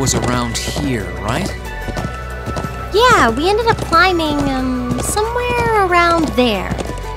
was around here, right? Yeah, we ended up climbing, somewhere around there.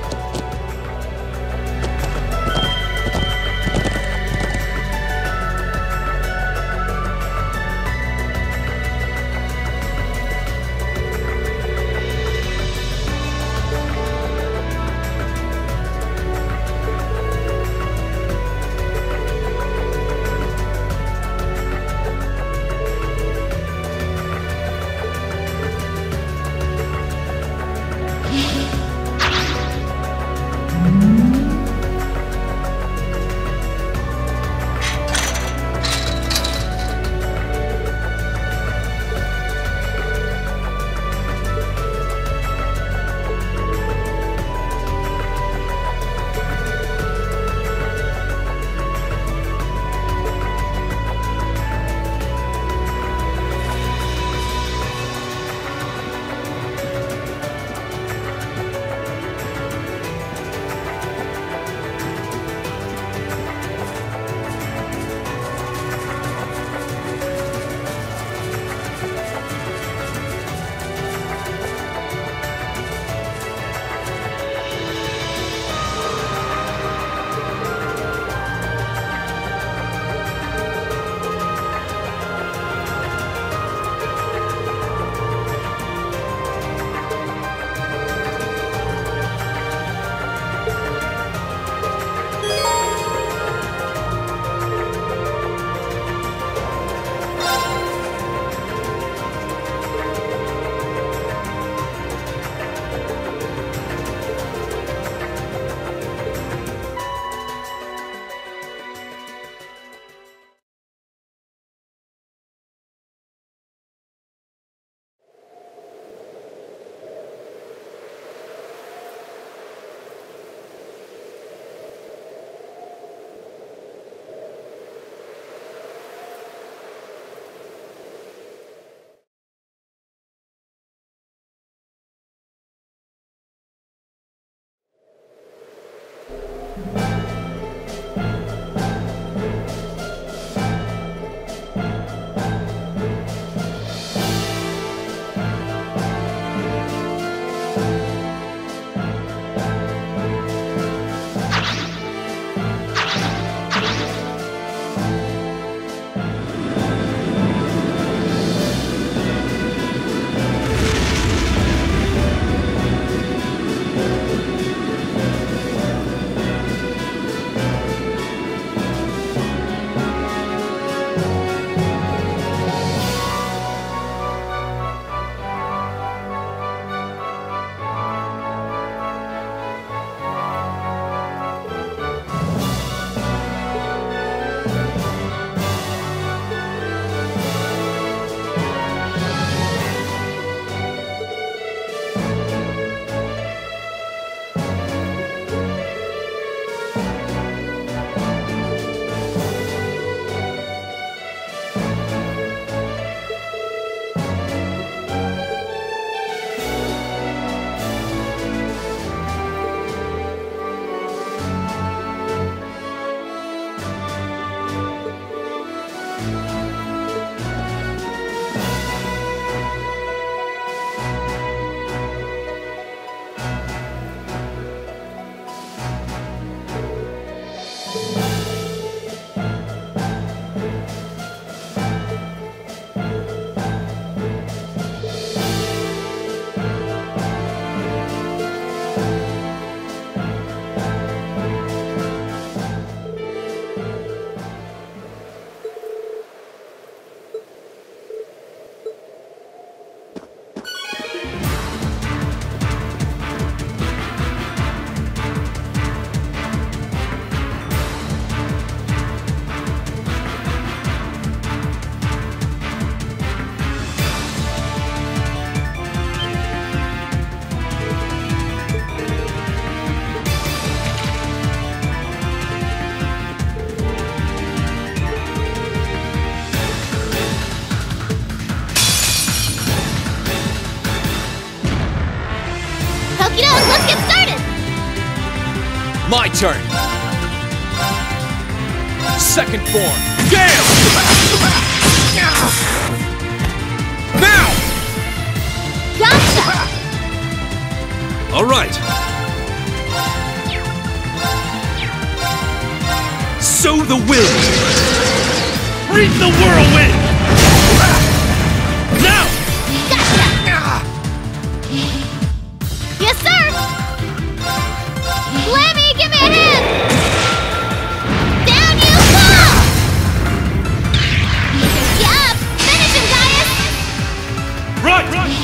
Let's get started! My turn! Second form! Gale! Gotcha! All right. Sow the wind. Reap the whirlwind. Now! Gotcha! Yes, sir! Lemmy, give me a hand! Down you fall! Yup! Finish him, Gaius! Right!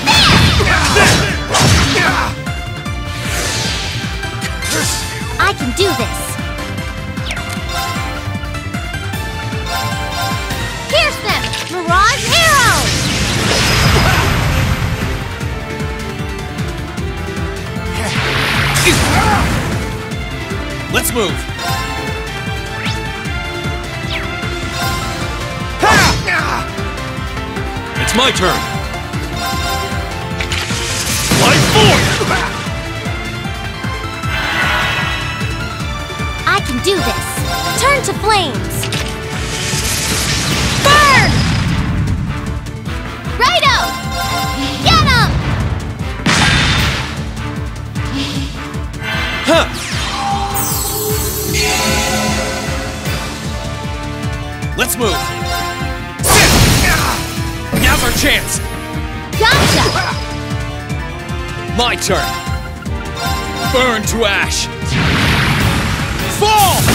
I can do this! Pierce them! Mirage arrow! Let's move. It's my turn. Life force! I can do this! Turn to flames! Burn! Righto! Get him! Huh! Let's move. Now's our chance. Gotcha! My turn. Burn to ash. Fall!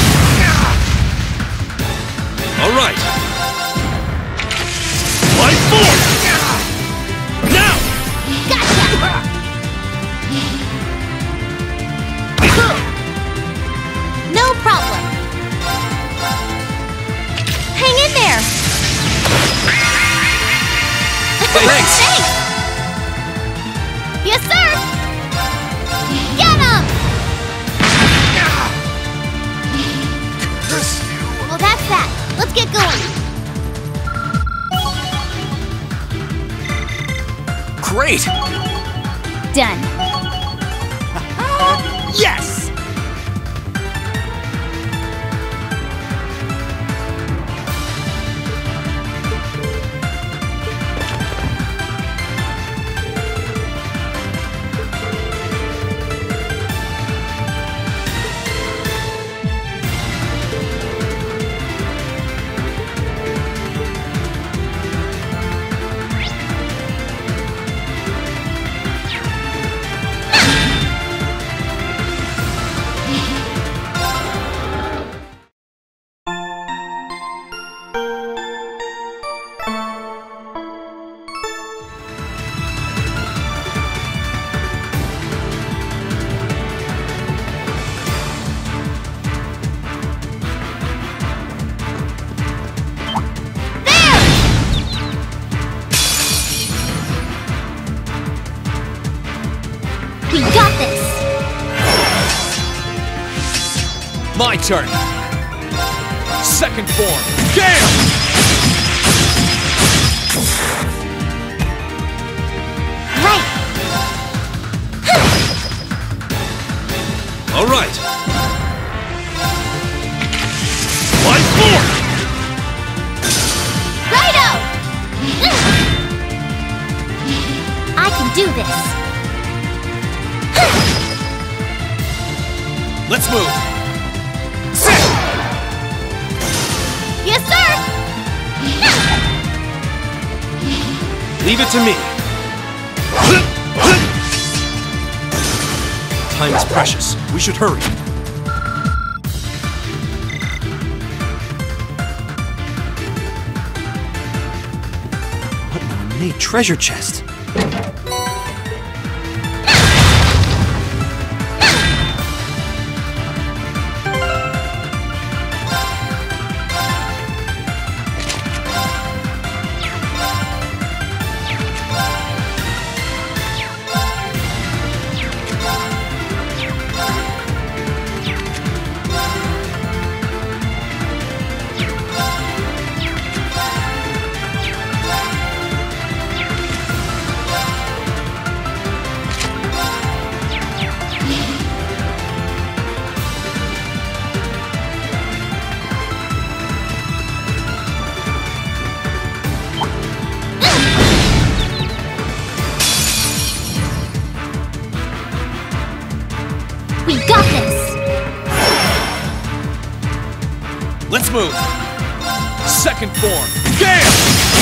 All right. Life force! Now! Gotcha! No problem. Hang in there. Thanks. Yes, sir. Get him. Well, that's that. Let's get going. Great! Done. Yes! We got this! My turn! Second form, Gale! Right! All right! Life force! Righto! I can do this! Let's move! Yes, sir! Leave it to me. Time is precious. We should hurry. What an ornate treasure chest. We got this! Let's move! Second form! Gale!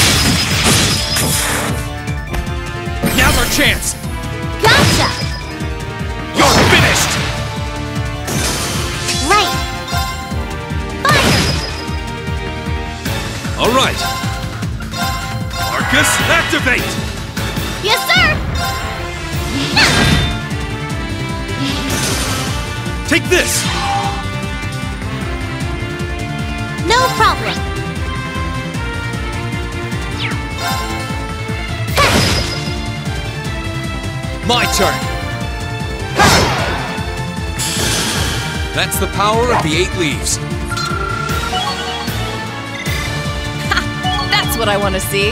Now's our chance! Gotcha! You're finished! Right! Fire! Alright! Arcus, activate! Yes, sir! Take this! No problem! My turn! That's the power of the 8 leaves. That's what I want to see.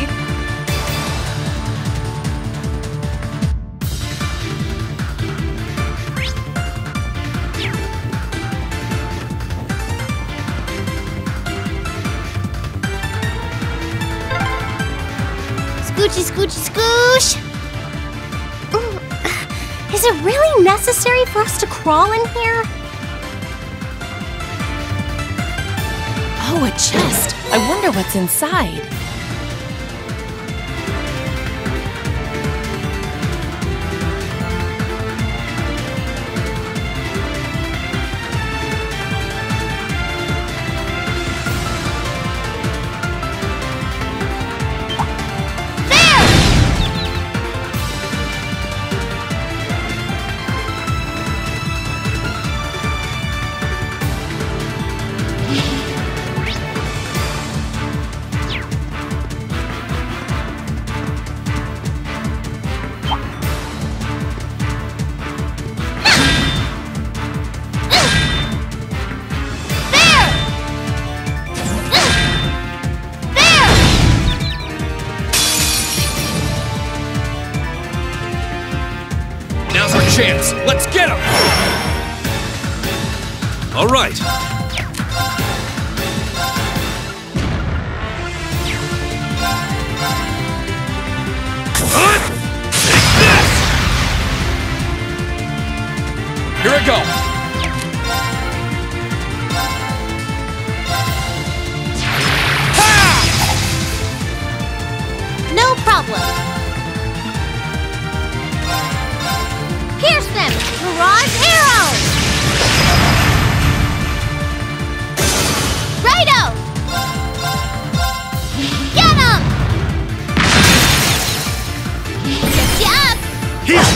Scoochy, scoochy, scoosh! Ooh, is it really necessary for us to crawl in here? Oh, a chest. I wonder what's inside. Chance. Let's get him! All right. Take this! Here I go. Ha! No problem. Pierce them! Mirage arrow! Righto! Get him! Lift you up! Here!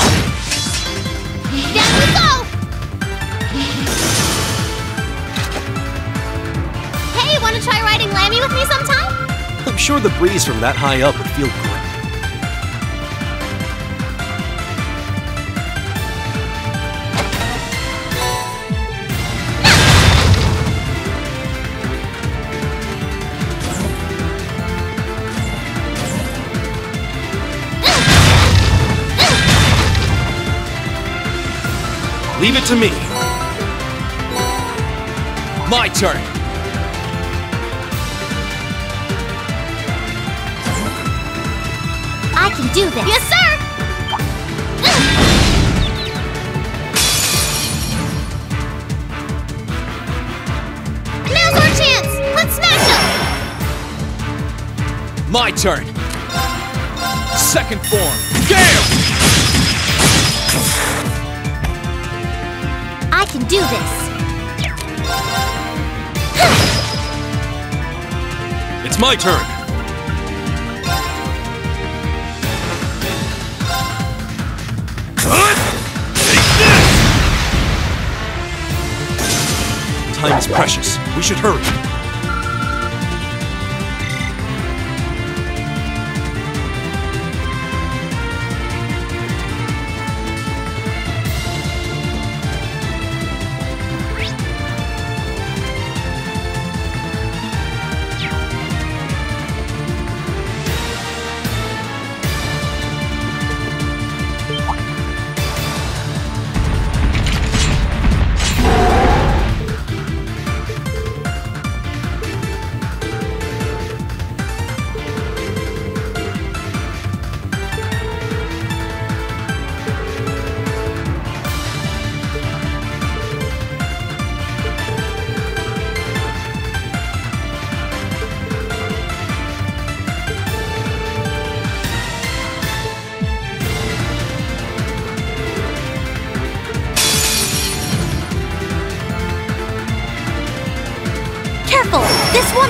Down we go! Hey, wanna try riding Lammy with me sometime? I'm sure the breeze from that high up would feel good. Leave it to me. My turn. I can do this. Yes, sir! Now's our chance! Let's smash him! My turn. Second form. Gale! I can do this. It's my turn. Take this! Time is precious. We should hurry.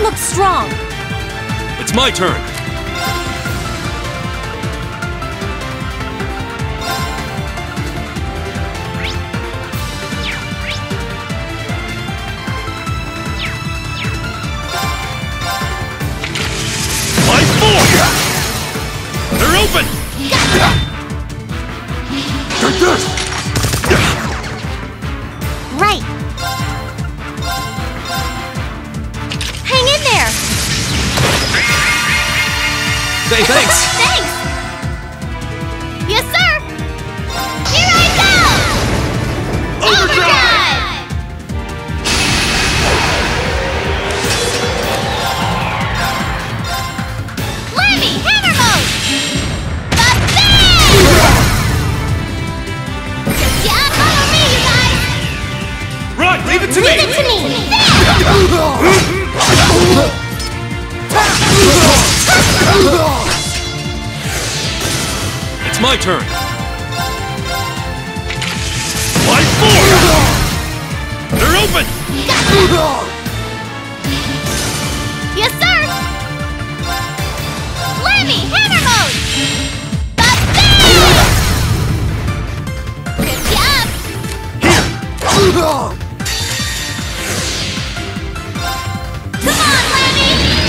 look strong. It's my turn. They're open! Take this! Right. Hang in there! Hey, thanks! Thanks! Yes, sir! Here I go! Overdrive! Lemmy, hammer mode! Yeah, follow me, you guys! Right, leave it to me! Leave it to me! It's my turn. Light force! They're open! Yes, sir! Lemmy, hammer mode! Good job! Come on, Lemmy!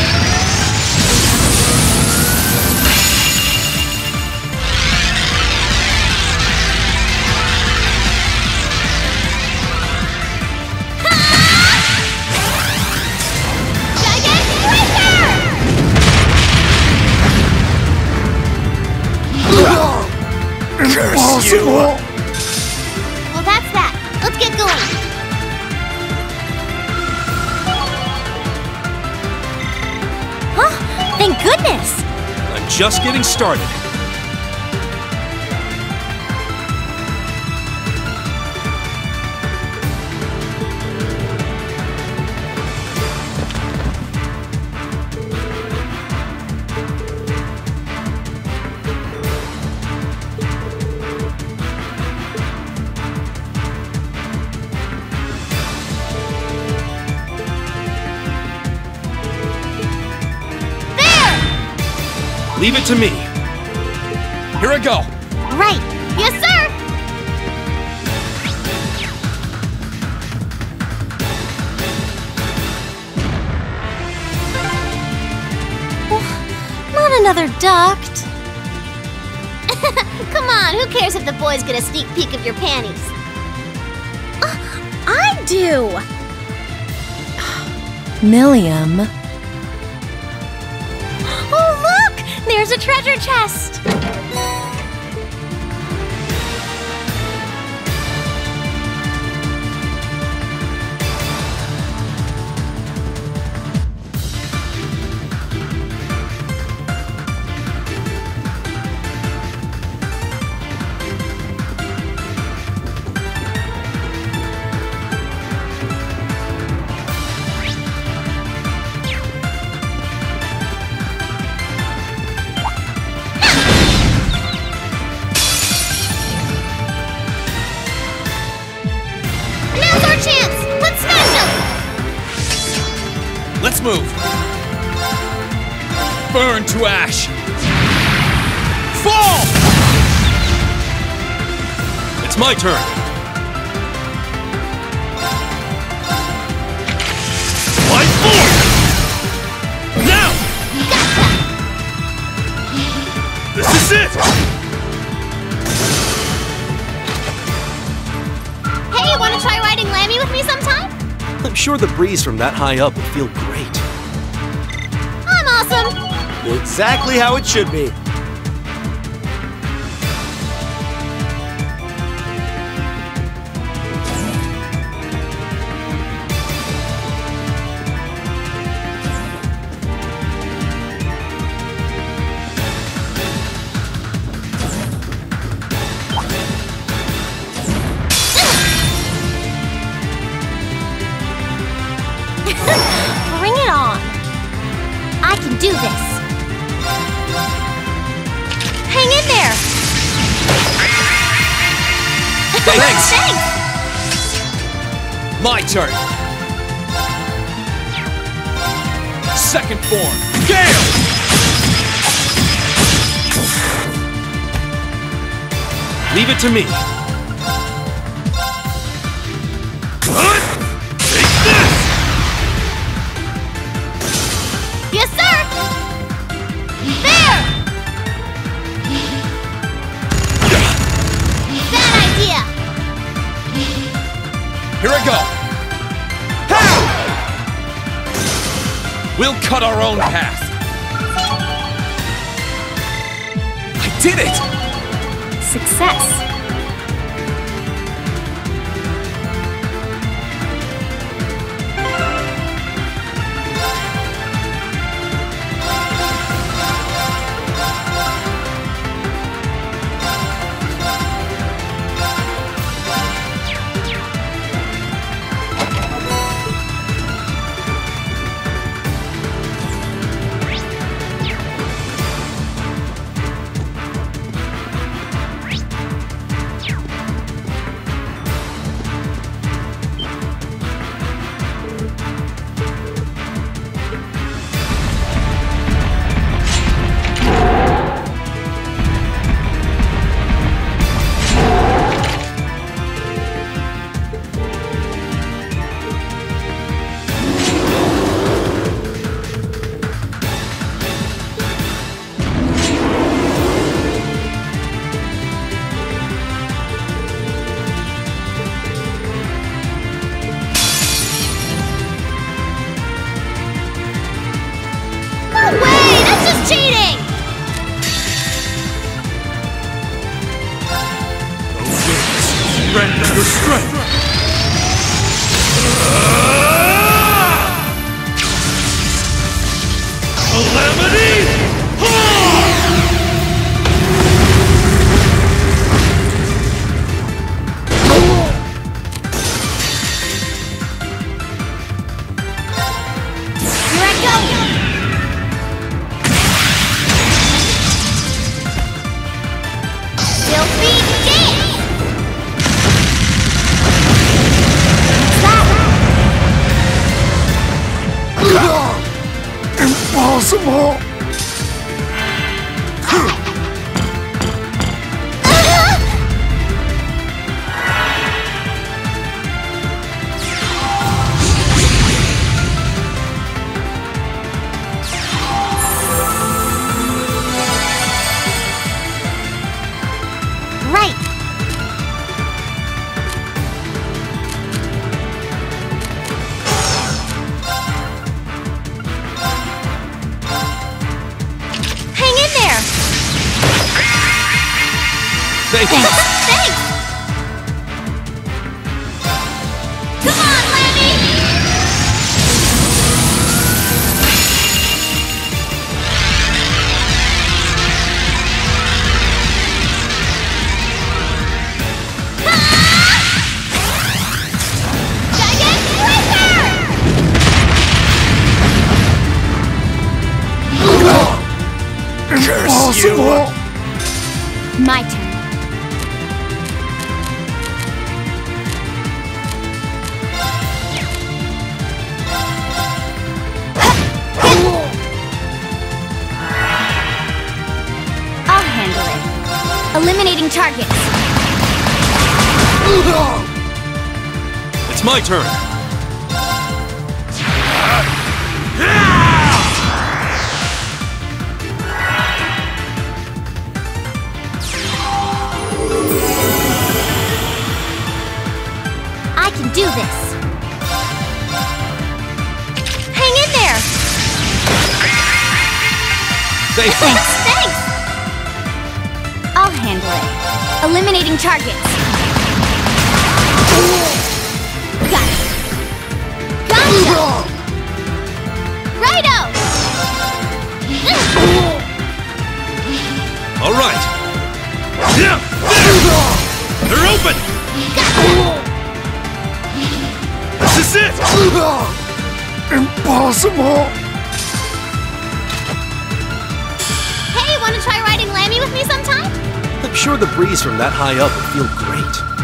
Gigantic breaker! Curse you! Well, that's that. Let's get going. Huh? Thank goodness! I'm just getting started. Leave it to me. Here I go. Right. Yes, sir! Not another duct. Come on, who cares if the boys get a sneak peek of your panties? I do! Milliam. Oh, look! There's a treasure chest! Let's move. Burn to ash. Fall! It's my turn. Light force! Now! This is it! Hey, wanna try riding Lammy with me sometime? I'm sure the breeze from that high up would feel great. I'm awesome! Exactly how it should be. Bring it on! I can do this! Hang in there! Thanks! Thanks! My turn. Second form, Gale! Leave it to me. Take this! Yes, sir! There! Bad idea! Here I go! We'll cut our own path. I did it! Success. Render your strength! Calamity! Here I go! Filthy dance! Impossible! Right! Hang in there! Thank you. Thanks! Come on, Lammy! Giant Whipper! Impossible! My turn. I'll handle it. Eliminating targets. It's my turn. I can do this. Hang in there. Thanks. Thanks. I'll handle it. Eliminating targets. Got it. Gotcha. Righto. All right. Yeah! There! They're open! This is it! Impossible! Hey, wanna try riding Lammy with me sometime? I'm sure the breeze from that high up would feel great.